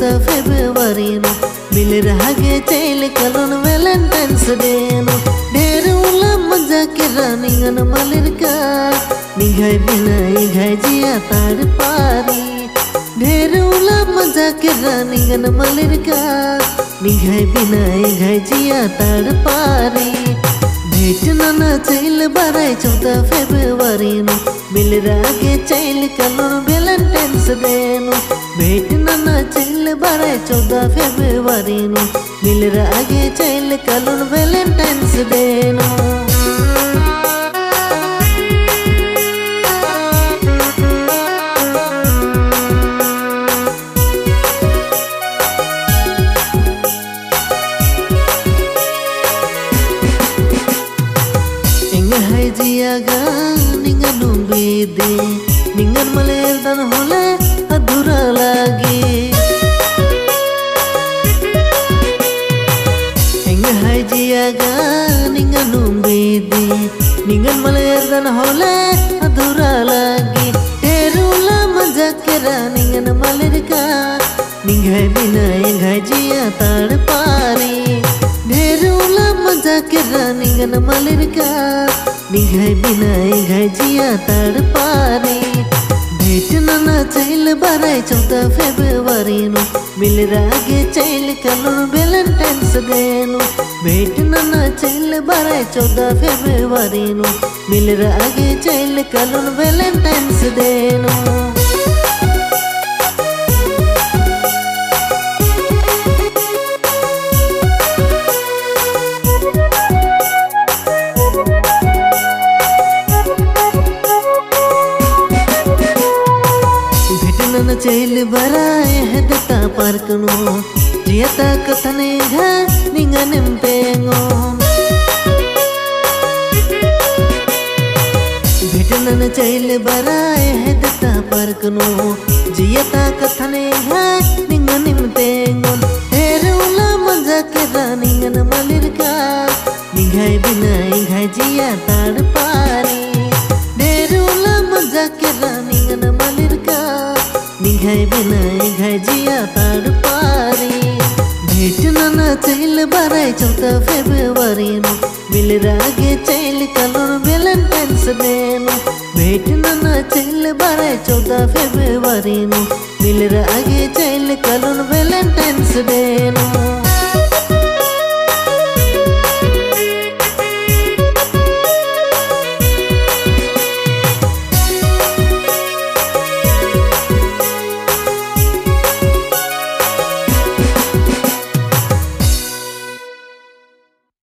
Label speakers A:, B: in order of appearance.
A: 14 February नो मिल रहा गे चैल कलन वैलेंटाइंस डे नो ढेर उला मजा के रानिंगन मलिर का निघाई बिनाई घाई जिया तार पारी ढेर उला मजा के रानिंगन मलिर का निघाई बिनाई घाई जिया तार पारी भेट नाना चैल बाराय 14 फेब्रुआरी नो मिल रागे चैल कलन वैलेंटाइंस डे नो भेट नाना चैल बाराय 14 फेब्रुआरी नो मिल रागे चैल कलन वैलेंटाइंस डे नो hai jiaga ningan numbide ningan maler dan hole adura lagi hai jiaga ningan numbide ningan maler dan hole adura lagi terula maja kera ningan maler ka ningai binai ngai jia tar pari terula maja kera ningan maler ka निघाई बिनाई घाई जिया तार पारी भेट नाना चैल बाराय 14 February नो मिल रागे चैल कलन वैलेंटाइंस डे नो भेट नाना चैल बाराय 14 फेब्रुआरी नो मिल रागे चैल कलन वैलेंटाइंस डे नो चैल बाराय है दता पार्क नो जियाता कथने घा निंगनम पेंगो भेटनन चैल बाराय है दता पार्क नो जियाता कथने घा निंगनम पेंगो तेरे उला मजा के रानिंगन मलिर का निघाई बिनाई घाई जिया तार पारी तेरे उला मजा के रानिंगन मलिर का निघाई बिनाई घाई जिया तार पारी भेट नाना चैल बाराय 14 फेब्रुआरी नो मिल रागे चैल कलन वैलेंटाइंस डे नो भेट नाना चैल बाराय 14 फेब्रुआरी नो मिल रागे चैल कलन वैलेंटाइंस डे नो